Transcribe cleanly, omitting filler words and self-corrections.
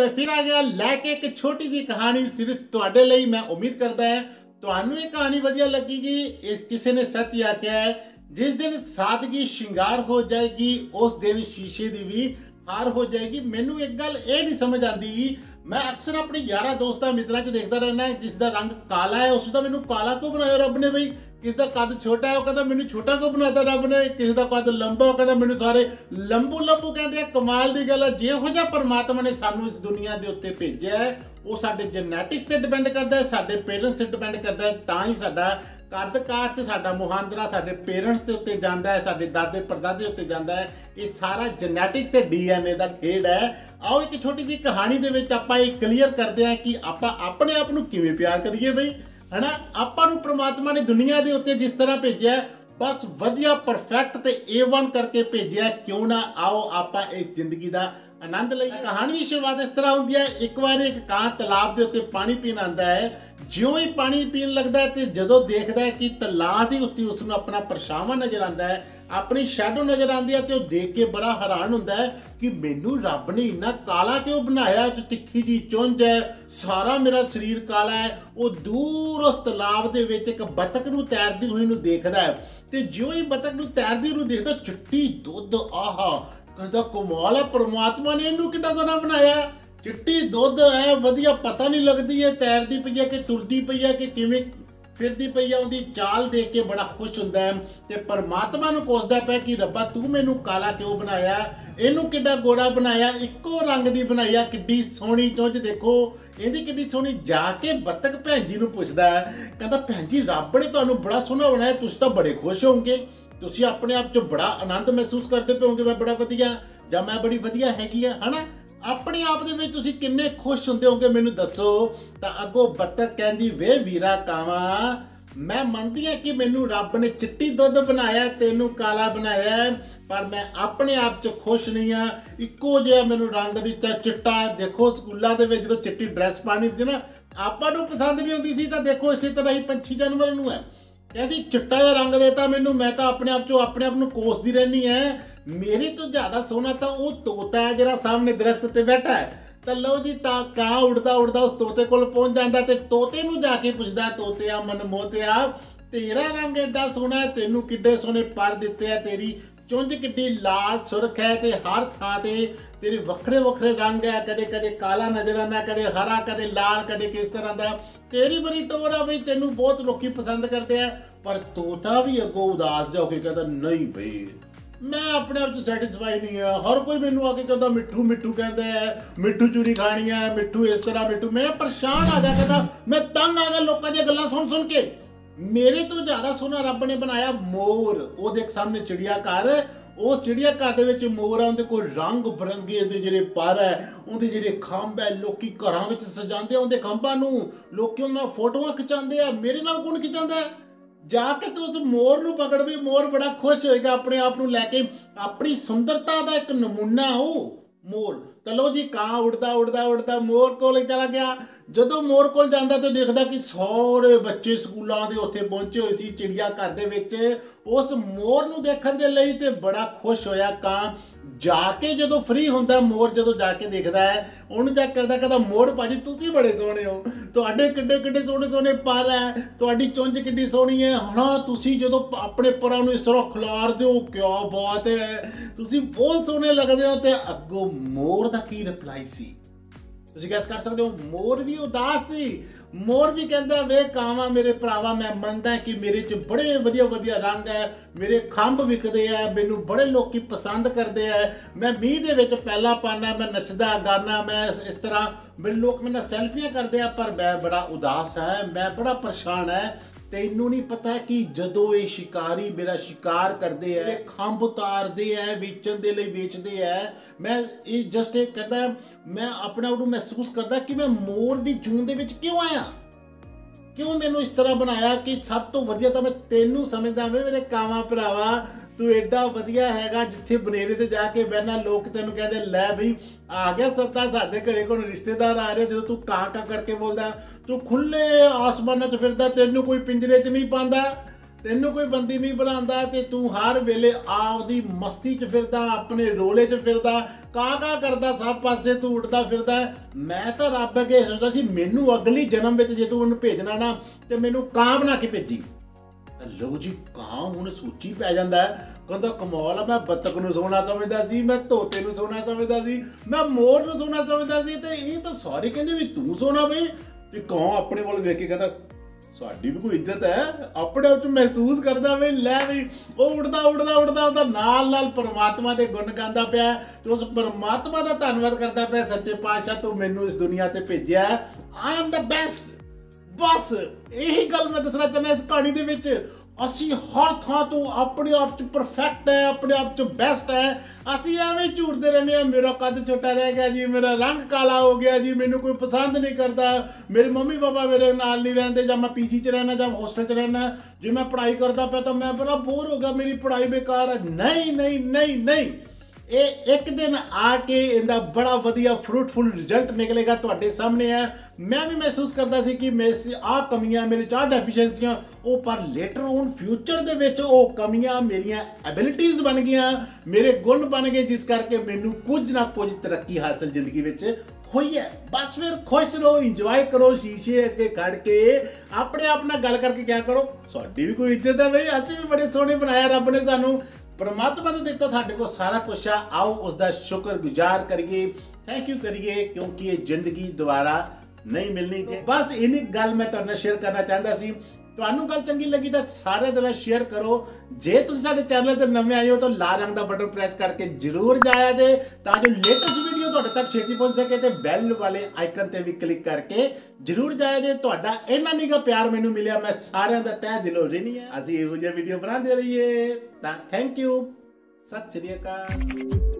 मैं फिर आ गया लैके एक छोटी जी कहानी सिर्फ तुहाडे ਲਈ। मैं उम्मीद करता है ਤੁਹਾਨੂੰ ਇਹ कहानी ਵਧੀਆ लगेगी। किसी ने सच आख्या है, जिस दिन सादगी श्रृंगार हो जाएगी उस दिन शीशे की भी हार हो जाएगी। मैनू एक गल ये नहीं समझ आती, मैं अक्सर अपने यारा दोस्तों मित्रों च देखता रहना, जिसका रंग काला है उसका मैनू काला क्यों बनाया रब ने। बई किसी का कद छोटा है वह कहता मैनू छोटा क्यों बनाता रब ने, किसी का कद लंबा वह कहता मैनू सारे लंबू लंबू कहते हैं। कमाल की गल है, जिहो जिहा परमात्मा ने सानू इस दुनिया के उत्ते भेजा है वो साडे जेनैटिक्स ते डिपेंड करता है, साडे पेरेंट्स ते डिपेंड करता है। तां ही साडा कद काठ ते साडा मुहांदरा साडे पेरेंट्स के उत्ते जांदा है, साडे दादे परदादे उत्ते जांदा है। ये सारा जेनैटिक्स ते डीएनए का खेड है। आओ एक छोटी जी कहानी दे विच आपां ये क्लीयर करते हैं कि आपां अपने आप नूं किवें प्यार करिए। बई है ना, आपां नूं परमात्मा ने दुनिया के उत्ते जिस तरह भेजा बस वधिया परफेक्ट ते A1 करके भेजा, क्यों ना आओ आपां इस जिंदगी का आनंद लईए। कहानी की शुरुआत इस तरह होंदी है। एक बार एक कां तलाब के उत्ते पानी पीन आंदा है। ज्यों ही पानी पीन लगता है तो जदों देखता है कि तलाब के उत्ते उसनूं अपना परछावां नज़र आता है, अपनी शैडो नज़र आती है, तो देख के बड़ा हैरान होंदा है कि मैनू रब ने इन्ना काला क्यों बनाया। तो तिखी जी चुंझ है, सारा मेरा शरीर काला है। वो दूर उस तलाब के विच एक बतख नूं तैरदी हुई नूं देखदा है, तो ज्यों ही बतख नूं तैरदी नूं देखदा चिट्टी दुध, आहा कहता कमाल है, परमात्मा ने इनू कितना सोहना बनाया। चिट्टी दुध है, वधिया पता नहीं लगती है तैरदी पई है कि तुरदी पई है कि किवें फिरदी पई है। उहदी चाल देख के बड़ा खुश हुंदा है ते परमात्मा नूं कोसदा पिया कि रब्बा तू मैनू काला क्यों बनाया, इनू किड्डा गोरा बनाया, इक्को रंग दी बनाया, किड्डी सोहनी चुंझ देखो इहदी किड्डी सोहनी। जाके बतख भैन जी नूं पुछदा है, कहंदा भैन जी रब ने तुहानूं बड़ा सोहना बनाया, तुसीं तां बड़े खुश होंगे, तुसीं अपने आप च बड़ा आनंद महसूस करते पे होंगे, मैं बड़ा वधिया जां मैं बड़ी वधिया हैगी है ना। अपने आप दे विच तुसीं किन्ने खुश हुंदे होंगे मैनू दसो। तां अगों बतख कहंदी वे वीरा कावा, मैं मनदी हां कि मैनू रब ने चिट्टी दुध बनाया तेनू काला बनाया, पर मैं अपने आप च खुश नहीं हाँ। इक्को जिहा मैनू रंग दिता चिट्टा। देखो स्कूलों के जो चिट्टी ड्रैस पानी सी ना आपां नूं पसंद नहीं होंदी सी, तां देखो इसी तरह ही पंछी जानवर नूं है कहती चिट्टा जिहा रंग देता मैनू, मैं तो अपने आप चो अपने आप नूं कोसदी रहनी है। मेरी तो ज़्यादा सोहना तो वो तोता है जिहड़ा सामने दरख्त उत्ते बैठा है। तो लो जी कां उड़दा उड़दा उस तोते कोल पहुंच जाता है, तोते नूं जाके पुछदा तोतिया मनमोतिया तेरा रंग एडा सोहना है, तेनू किड्डे सोहने पर दिते है, तेरी चुंझ किड्डी लाल सुरख है, ते हर थां ते तेरे वखरे वखरे रंग है, कदे कदे काला नजर आना, कदे हरा, कदे लाल, कदे किस तरह का। तेरी बड़ी टोर है बई, तेनू बहुत लोग पसंद करते हैं। पर तोता भी अगों उदास जा के कहता नहीं बई मैं अपने आप सैटिस्फाई नहीं है। हर कोई मैनू आके कहता मिठू मिठू कहता है, मिठू चूरी खानी है, मिठू इस तरह, मिठू मेरा परेशान आ गया, कहता मैं तंग आ गया लोगों दी गल्लां सुन सुन के। मेरे तो ज़्यादा सोहना रब ने बनाया मोर। वो देख सामने चिड़िया घर, उस चिड़िया घर के मोर है, उनके कोई रंग बिरंगे जिहड़े पर है, उनके जिहड़े खंभ है, लोग घरों में सजाते उनके खंभां नूं, लोग उन्हां फोटोआं खिचाते हैं। मेरे नाल कौन खिचाता है? जाके तो उस मोर नूं पकड़ भी, मोर बड़ा खुश होएगा अपने आप नूं लैके, अपनी सुंदरता का एक नमूना हो मोर। तो लो जी कां उड़दा उड़दा उड़दा मोर कोल चला गया। जदों मोर कोल जांदा तो देखदा कि सारे बच्चे स्कूलों के उत्थे पहुंचे हुए सी चिड़िया घर दे विच उस मोर नूं देखण दे लई, ते बड़ा खुश होया कां। जाके जदों फ्री हुंदा मोर, जदों जाके देखदा है उहनूं जा करदा कहदा मोर भाजी तुसीं बड़े सोहणे हो, तुहाडे किड्डे किड्डे सोहणे सोहणे पर है, तुहाडी चुंझ किड्डी सोहणी है, हाँ तुसीं जदों अपने परां नूं इस तरह खिलारदे हो, क्या बात है, तुसीं बहुत सोहणे लगदे हो। ते अग्गों मोर दा की रिप्लाई सी तुसीं गैस कर सकते हो? मोर भी उदास सी। मोर भी कहता वे कावा मेरे भरावा, मैं मनदा कि मेरे च बड़े वधिया वधिया रंग है, मेरे खंभ विकदे है, मैनू बड़े लोग पसंद करते हैं, मैं मीह दे विच पहला पाना, मैं नचदा गाना, मैं इस तरह मेरे लोग मेरे नाल सैल्फियां करते हैं, पर मैं बड़ा उदास है, मैं बड़ा परेशान है। तैनू नहीं पता कि जदों ये शिकारी मेरा शिकार करते हैं, खंभ उतारते हैं, वेचण दे लई वेचते हैं, मैं ये जस्ट एक कहता मैं अपने आप को महसूस करता कि मैं मोर की जून दे विच क्यों आया, क्यों मैनू इस तरह बनाया कि सब तो वधिया तो मैं तेनू समझदा वे मेरे कावा भरावा, तू एडा वधिया हैगा, जिथे बनेरे ते जाके बहना लोग तेनू कहते लै बई आ गया सत्ता, साडे घरे कोल रिश्तेदार आ रहे, जो तू कां कां करके बोलदा, तू खुले आसमानां च फिरदा, तेनू कोई पिंजरे च नहीं पांदा। ਤੈਨੂੰ ਕੋਈ ਬੰਦੀ ਨਹੀਂ ਬਣਾਉਂਦਾ ਤੇ ਤੂੰ ਹਰ ਵੇਲੇ ਆਪਦੀ ਮਸਤੀ 'ਚ ਫਿਰਦਾ, ਆਪਣੇ ਰੋਲੇ 'ਚ ਫਿਰਦਾ, ਕਾਂ ਕਰਦਾ, ਸਭ ਪਾਸੇ ਤੂੰ ਉੱਡਦਾ ਫਿਰਦਾ। ਮੈਂ ਤਾਂ ਰੱਬ ਅੱਗੇ ਸੋਚਦਾ ਸੀ ਮੈਨੂੰ ਅਗਲੀ ਜਨਮ ਵਿੱਚ ਜੇ ਤੂੰ ਉਹਨੂੰ ਭੇਜਣਾ ਨਾ ਤੇ ਮੈਨੂੰ ਕਾਂ ਬਣਾ ਕੇ ਭੇਜੀ। ਲਓ ਜੀ, ਕਾਂ ਹੁਣ ਸੋਚੀ ਪੈ ਜਾਂਦਾ ਹੈ, ਕਹਿੰਦਾ ਕਮਾਲ ਆ, ਮੈਂ ਬੱਤਖ ਨੂੰ ਸੋਹਣਾ ਸਮਝਦਾ ਸੀ, ਮੈਂ ਤੋਤੇ ਨੂੰ ਸੋਹਣਾ ਸਮਝਦਾ ਸੀ, ਮੈਂ ਮੋਰ ਨੂੰ ਸੋਹਣਾ ਸਮਝਦਾ ਸੀ, ਤੇ ਇਹ ਤਾਂ ਸਾਰੇ ਕਹਿੰਦੇ ਵੀ ਤੂੰ ਸੋਹਣਾ ਬਈ। ਤੇ ਕਾਂ ਆਪਣੇ ਵੱਲ ਵੇਖ ਕੇ ਕਹਿੰਦਾ ਸਾਡੀ ਵੀ ਕੋਈ ਇੱਜ਼ਤ ਹੈ, ਆਪਣੇ ਆਪ 'ਚ ਮਹਿਸੂਸ ਕਰਦਾ ਵੀ ਲੈ ਵੀ ਉਹ ਉੱਡਦਾ ਉਹਦਾ ਨਾਲ ਪਰਮਾਤਮਾ ਦੇ ਗੁਣ ਗਾਉਂਦਾ ਪਿਆ ਤੇ ਉਸ ਪਰਮਾਤਮਾ ਦਾ ਧੰਨਵਾਦ ਕਰਦਾ ਪਿਆ, ਸੱਚੇ ਪਾਤਸ਼ਾਹ ਤੂੰ ਮੈਨੂੰ ਇਸ ਦੁਨੀਆ ਤੇ ਭੇਜਿਆ, ਆਈ ਐਮ ਦਾ ਬੈਸਟ। ਬਸ ਇਹੀ ਗੱਲ ਮੈਂ ਦੱਸਣਾ ਚਾਹੁੰਦਾ ਇਸ ਕਹਾਣੀ ਦੇ ਵਿੱਚ। ਅਸੀਂ ਹਰ ਥਾਂ ਤੋਂ ਆਪਣੇ ਆਪ 'ਚ ਪਰਫੈਕਟ ਹੈ, ਆਪਣੇ ਆਪ 'ਚ ਬੈਸਟ ਹੈ। ਅਸੀਂ ਐਵੇਂ ਝੂਰਦੇ ਰਹਿੰਦੇ ਹਾਂ, ਮੇਰਾ ਕੱਦ ਛੋਟਾ ਰਹਿ ਗਿਆ ਜੀ, ਮੇਰਾ ਰੰਗ ਕਾਲਾ ਹੋ ਗਿਆ ਜੀ, ਮੈਨੂੰ ਕੋਈ ਪਸੰਦ ਨਹੀਂ ਕਰਦਾ, ਮੇਰੇ ਮੰਮੀ ਪਾਪਾ ਮੇਰੇ ਨਾਲ ਨਹੀਂ ਰਹਿੰਦੇ, ਜਾਂ ਮੈਂ ਪੀਜੀ 'ਚ ਰਹਿਣਾ ਜਾਂ ਹੋਸਟਲ 'ਚ ਰਹਿਣਾ, ਜੇ ਮੈਂ ਪੜ੍ਹਾਈ ਕਰਦਾ ਪਿਆ ਤਾਂ ਮੈਂ ਬੜਾ ਬੋਰ ਹੋ ਗਿਆ, ਮੇਰੀ ਪੜ੍ਹਾਈ ਬੇਕਾਰ ਹੈ। ਨਹੀਂ, ਇਹ ਇੱਕ ਦਿਨ ਆ ਕੇ ਇਹਦਾ ਬੜਾ ਵਧੀਆ ਫਰੂਟਫੁਲ ਰਿਜ਼ਲਟ ਨਿਕਲੇਗਾ, ਤੁਹਾਡੇ ਸਾਹਮਣੇ ਹੈ। ਮੈਂ ਵੀ ਮਹਿਸੂਸ ਕਰਦਾ ਸੀ ਕਿ ਮੇਰੇ ਆਹ ਕਮੀਆਂ, ਮੇਰੇ 'ਚ ਆਹ ਡੈਫੀਸ਼ੀਐਂਸੀਆਂ, ਉਹ ਪਰ ਲੇਟਰ ਔਨ ਫਿਊਚਰ ਦੇ ਵਿੱਚ ਉਹ ਕਮੀਆਂ ਮੇਰੀਆਂ ਐਬਿਲਿਟੀਜ਼ ਬਣ ਗਈਆਂ, ਮੇਰੇ ਗੁਣ ਬਣ ਗਏ, ਜਿਸ ਕਰਕੇ ਮੈਨੂੰ ਕੁਝ ਨਾ ਕੁਝ ਤਰੱਕੀ ਹਾਸਲ ਜ਼ਿੰਦਗੀ ਵਿੱਚ ਹੋਈ ਹੈ। ਬਸ ਫਿਰ ਖੁਸ਼ ਰਹੋ, ਇੰਜੋਏ ਕਰੋ, ਸ਼ੀਸ਼ੇ ਅੱਗੇ ਖੜ ਕੇ ਆਪਣੇ ਆਪ ਨਾਲ ਗੱਲ ਕਰਕੇ ਕਿਆ ਕਰੋ, ਸਾਡੀ ਵੀ ਕੋਈ ਇੱਜ਼ਤ ਹੈ ਬਈ, ਅਸੀਂ ਵੀ ਬੜੇ ਸੋਹਣੇ ਬਣਾਇਆ ਰੱਬ ਨੇ ਸਾਨੂੰ, परमात्मा ने दिता साढ़े को सारा कुछ है। आओ उसका शुक्रगुजार करिए, थैंक यू करिए, क्योंकि ये जिंदगी दोबारा नहीं मिलनी चाहिए। बस इन्हीं गल मैं तुहाडे नाल शेयर करना चाहता सी। ਤੁਹਾਨੂੰ ਗੱਲ ਚੰਗੀ ਲੱਗੀ ਤਾਂ ਸਾਰੇ ਦੇ ਨਾਲ ਸ਼ੇਅਰ ਕਰੋ। ਜੇ ਤੁਸੀਂ ਸਾਡੇ ਚੈਨਲ ਤੇ ਨਵੇਂ ਆਏ ਹੋ ਤਾਂ ਲਾਲ ਰੰਗ ਦਾ ਬਟਨ ਪ੍ਰੈਸ ਕਰਕੇ ਜਰੂਰ ਜਾਇਆ ਜੇ, ਤਾਂ ਜੋ ਲੇਟੈਸਟ ਵੀਡੀਓ ਤੁਹਾਡੇ ਤੱਕ ਛੇਤੀ ਪਹੁੰਚ ਸਕੇ, ਤੇ ਬੈਲ ਵਾਲੇ ਆਈਕਨ ਤੇ ਵੀ ਕਲਿੱਕ ਕਰਕੇ ਜਰੂਰ ਜਾਇਆ ਜੇ। ਤੁਹਾਡਾ ਇੰਨਾ ਨਿੱਘਾ ਪਿਆਰ ਮੈਨੂੰ ਮਿਲਿਆ, ਮੈਂ ਸਾਰਿਆਂ ਦਾ ਤਹਿ ਦਿਲੋਂ ਰਿਣੀ ਹੈ। ਅਸੀਂ ਇਹੋ ਜਿਹੇ ਵੀਡੀਓ ਬਣਾਉਂਦੇ ਰਹੀਏ। ਤਾਂ ਥੈਂਕ ਯੂ, ਸਤਿ ਸ਼੍ਰੀ ਅਕਾਲ।